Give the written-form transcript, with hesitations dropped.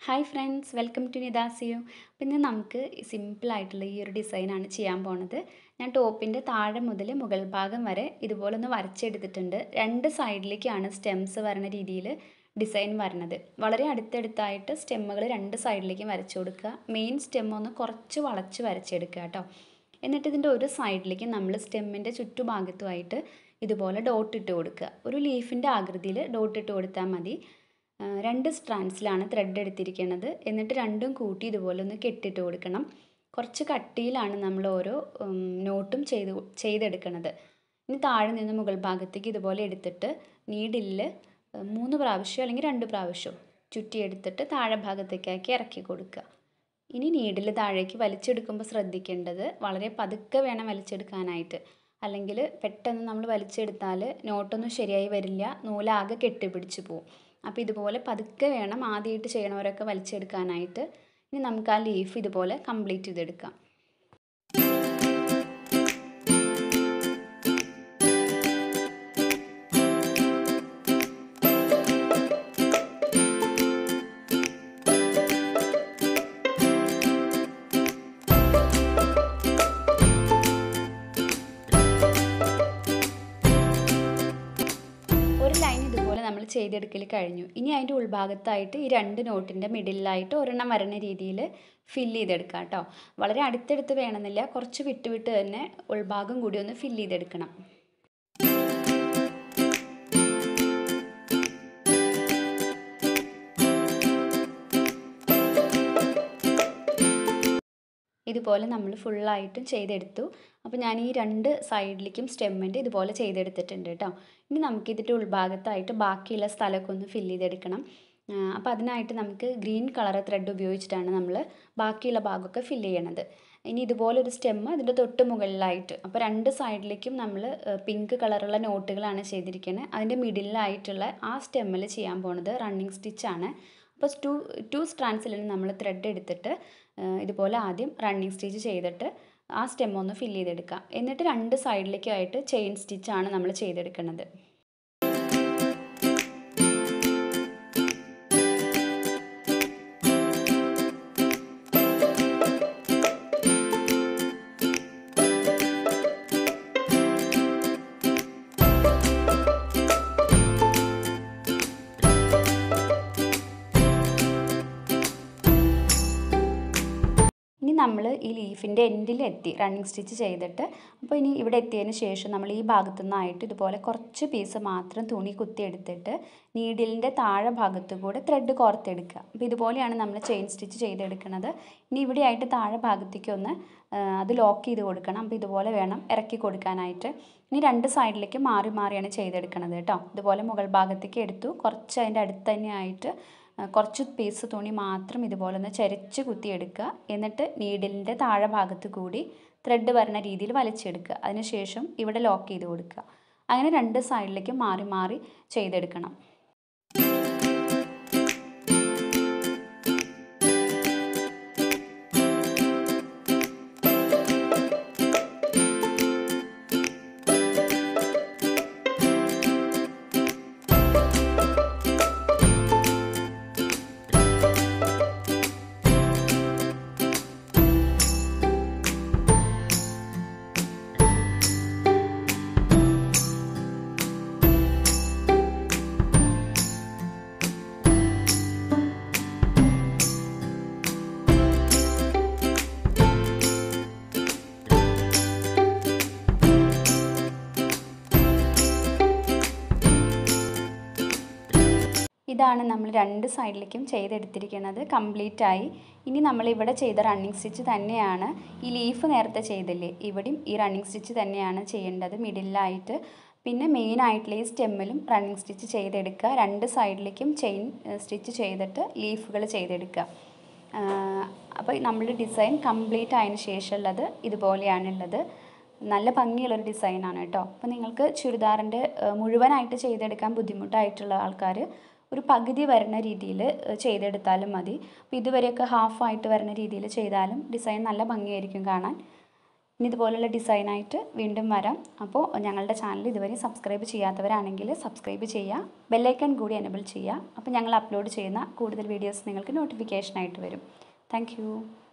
Hi friends, welcome to Nidha സെവ്. പിന്നെ നമുക്ക് സിമ്പിളായിട്ടുള്ള ഈ ഒരു ഡിസൈനാണ് ചെയ്യാൻ പോണത്. ഞാൻ ടോപ്പിൻ്റെ താഴെ മുതൽ മുകൾ ഭാഗം വരെ ഇതുപോലെ ഒന്ന് വരച്ചെടുത്തിട്ടുണ്ട്. രണ്ട് സൈഡിലേക്കാണ് സ്റ്റെംസ് വരണ രീതിയിൽ ഡിസൈൻ വരണത്. വളരെ അടുത്തടുത്തായിട്ട് സ്റ്റെമ്മുകൾ രണ്ട് സൈഡിലേക്കും വരച്ചു കൊടുക്കുക. മെയിൻ സ്റ്റെം ഒന്ന് കുറച്ച് വളച്ച് വരച്ചെടുക്കുക കേട്ടോ. എന്നിട്ട് ഇതിൻ്റെ ഒരു സൈഡിലേക്ക് നമ്മൾ സ്റ്റെമ്മിൻ്റെ ചുറ്റുഭാഗത്തുമായിട്ട് ഇതുപോലെ ഡോട്ട് ഇട്ട് കൊടുക്കുക. ഒരു ലീഫിൻ്റെ ആകൃതിയിൽ ഡോട്ട് ഇട്ട് കൊടുത്താൽ മതി. രണ്ട് സ്ട്രാൻഡ്സിലാണ് ത്രെഡ് എടുത്തിരിക്കുന്നത്. എന്നിട്ട് രണ്ടും കൂട്ടി ഇതുപോലെ ഒന്ന് കെട്ടിട്ട് കൊടുക്കണം. കുറച്ച് കട്ടിയിലാണ് നമ്മൾ ഓരോ നോട്ടും ചെയ്തെടുക്കുന്നത്. ഇനി താഴെ നിന്ന് മുകൾ ഭാഗത്തേക്ക് ഇതുപോലെ എടുത്തിട്ട് നീഡിലിൽ 3 പ്രാവശ്യം അല്ലെങ്കിൽ 2 പ്രാവശ്യം ചുറ്റിയെടുത്തിട്ട് താഴെ ഭാഗത്തേക്കാക്കി ഇറക്കി കൊടുക്കുക. ഇനി നീഡിൽ താഴേക്ക് വലിച്ചെടുക്കുമ്പോൾ ശ്രദ്ധിക്കേണ്ടത് വളരെ പതുക്കെ വേണം വലിച്ചെടുക്കാനായിട്ട്. അല്ലെങ്കിൽ പെട്ടെന്ന് നമ്മൾ വലിച്ചെടുത്താൽ നോട്ടൊന്നും ശരിയായി വരില്ല, നൂലാകെ കെട്ടിപ്പിടിച്ച് പോവും. അപ്പോൾ ഇതുപോലെ പതുക്കെ വേണം ആദ്യമായിട്ട് ചെയ്യണവരൊക്കെ വലിച്ചെടുക്കാനായിട്ട്. ഇനി നമുക്ക് ആ ലീഫ് ഇതുപോലെ കംപ്ലീറ്റ് ചെയ്തെടുക്കാം. നമ്മൾ ചെയ്തെടുക്കൽ കഴിഞ്ഞു. ഇനി അതിൻ്റെ ഉൾഭാഗത്തായിട്ട് ഈ 2 നോട്ടിൻ്റെ മിഡിലായിട്ട് ഒരെണ്ണം വരണ രീതിയിൽ ഫില്ല് ചെയ്തെടുക്കാം കേട്ടോ. വളരെ അടുത്തടുത്ത് വേണമെന്നില്ല, കുറച്ച് വിട്ട് തന്നെ ഉൾഭാഗം കൂടി ഒന്ന് ഫില്ല് ചെയ്തെടുക്കണം. ഇതുപോലെ നമ്മൾ ഫുള്ളായിട്ടും ചെയ്തെടുത്തു. അപ്പോൾ ഞാൻ ഈ 2 സൈഡിലേക്കും സ്റ്റെമ്മിൻ്റെ ഇതുപോലെ ചെയ്തെടുത്തിട്ടുണ്ട് കേട്ടോ. ഇനി നമുക്ക് ഇതിൻ്റെ ഉൾഭാഗത്തായിട്ട് ബാക്കിയുള്ള സ്ഥലമൊക്കെ ഒന്ന് ഫില്ല് ചെയ്തെടുക്കണം. അപ്പോൾ അതിനായിട്ട് നമുക്ക് ഗ്രീൻ കളർ ത്രെഡ് ഉപയോഗിച്ചിട്ടാണ് നമ്മൾ ബാക്കിയുള്ള ഭാഗമൊക്കെ ഫില്ല് ചെയ്യണത്. ഇനി ഇതുപോലെ ഒരു സ്റ്റെമ്മ് അതിൻ്റെ തൊട്ട് മുകളിലായിട്ട്, അപ്പോൾ 2 സൈഡിലേക്കും നമ്മൾ പിങ്ക് കളറുള്ള നോട്ടുകളാണ് ചെയ്തിരിക്കുന്നത്. അതിൻ്റെ മിഡിലായിട്ടുള്ള ആ സ്റ്റെമ്മിൽ ചെയ്യാൻ പോണത് റണ്ണിങ് സ്റ്റിച്ചാണ്. അപ്പോൾ ടു സ്ട്രാൻഡ്സിൽ നമ്മൾ ത്രെഡ് എടുത്തിട്ട് ഇതുപോലെ ആദ്യം റണ്ണിങ് സ്റ്റിച്ച് ചെയ്തിട്ട് ആ സ്റ്റെം ഒന്ന് ഫില്ല് ചെയ്തെടുക്കാം. എന്നിട്ട് 2 സൈഡിലേക്കുമായിട്ട് ചെയിൻ സ്റ്റിച്ചാണ് നമ്മൾ ചെയ്തെടുക്കുന്നത്. നമ്മൾ ഈ ലീഫിൻ്റെ എൻഡിലെത്തി റണ്ണിങ് സ്റ്റിച്ച് ചെയ്തിട്ട്, അപ്പോൾ ഇനി ഇവിടെ എത്തിയതിന് ശേഷം നമ്മൾ ഈ ഭാഗത്തു നിന്നായിട്ട് ഇതുപോലെ കുറച്ച് പീസ് മാത്രം തുണി കുത്തിയെടുത്തിട്ട് നീഡിലിൻ്റെ താഴെ ഭാഗത്തു കൂടെ ത്രെഡ് കോർത്തെടുക്കുക. അപ്പോൾ ഇതുപോലെയാണ് നമ്മൾ ചെയിൻ സ്റ്റിച്ച് ചെയ്തെടുക്കുന്നത്. ഇനി ഇവിടെയായിട്ട് താഴെ ഭാഗത്തേക്ക് ഒന്ന് അത് ലോക്ക് ചെയ്ത് കൊടുക്കണം. അപ്പോൾ ഇതുപോലെ വേണം ഇറക്കി കൊടുക്കാനായിട്ട്. ഇനി 2 സൈഡിലേക്ക് മാറി മാറിയാണ് ചെയ്തെടുക്കുന്നത് കേട്ടോ. ഇതുപോലെ മുകൾ ഭാഗത്തേക്ക് എടുത്തു, കുറച്ച് അതിൻ്റെ അടുത്ത് തന്നെയായിട്ട് കുറച്ച് പീസ് തുണി മാത്രം ഇതുപോലെ ഒന്ന് ചരിച്ച് കുത്തിയെടുക്കുക. എന്നിട്ട് നീഡിലിൻ്റെ താഴെ ഭാഗത്ത് കൂടി ത്രെഡ് വരുന്ന രീതിയിൽ വലിച്ചെടുക്കുക. അതിനുശേഷം ഇവിടെ ലോക്ക് ചെയ്ത് കൊടുക്കുക. അങ്ങനെ 2 സൈഡിലേക്കും മാറി മാറി ചെയ്തെടുക്കണം. ഇതാണ് നമ്മൾ 2 സൈഡിലേക്കും ചെയ്തെടുത്തിരിക്കുന്നത്. കംപ്ലീറ്റ് ആയി. ഇനി നമ്മൾ ഇവിടെ ചെയ്ത റണ്ണിങ് സ്റ്റിച്ച് തന്നെയാണ് ഈ ലീഫ് നേരത്തെ ചെയ്തില്ലേ, ഇവിടെയും ഈ റണ്ണിങ് സ്റ്റിച്ച് തന്നെയാണ് ചെയ്യേണ്ടത് മിഡിലായിട്ട്. പിന്നെ മെയിൻ ആയിട്ടുള്ള ഈ സ്റ്റെമ്മിലും റണ്ണിങ് സ്റ്റിച്ച് ചെയ്തെടുക്കുക. 2 സൈഡിലേക്കും ചെയിൻ സ്റ്റിച്ച് ചെയ്തിട്ട് ലീഫുകൾ ചെയ്തെടുക്കുക. അപ്പോൾ നമ്മുടെ ഡിസൈൻ കംപ്ലീറ്റ് ആയതിനു ശേഷമുള്ളത് ഇതുപോലെയാണുള്ളത്. നല്ല ഭംഗിയുള്ളൊരു ഡിസൈനാണ് കേട്ടോ. അപ്പോൾ നിങ്ങൾക്ക് ചുരിദാറിൻ്റെ മുഴുവനായിട്ട് ചെയ്തെടുക്കാൻ ബുദ്ധിമുട്ടായിട്ടുള്ള ആൾക്കാർ ഒരു പകുതി വരുന്ന രീതിയിൽ ചെയ്തെടുത്താലും മതി. അപ്പോൾ ഇതുവരെയൊക്കെ ഹാഫായിട്ട് വരുന്ന രീതിയിൽ ചെയ്താലും ഡിസൈൻ നല്ല ഭംഗിയായിരിക്കും കാണാൻ. ഇനി ഇതുപോലുള്ള ഡിസൈനായിട്ട് വീണ്ടും വരാം. അപ്പോൾ ഞങ്ങളുടെ ചാനൽ ഇതുവരെ സബ്സ്ക്രൈബ് ചെയ്യാത്തവരാണെങ്കിൽ സബ്സ്ക്രൈബ് ചെയ്യുക, ബെല്ലൈക്കൺ കൂടി എനേബിൾ ചെയ്യുക. അപ്പോൾ ഞങ്ങൾ അപ്ലോഡ് ചെയ്യുന്ന കൂടുതൽ വീഡിയോസ് നിങ്ങൾക്ക് നോട്ടിഫിക്കേഷനായിട്ട് വരും. താങ്ക്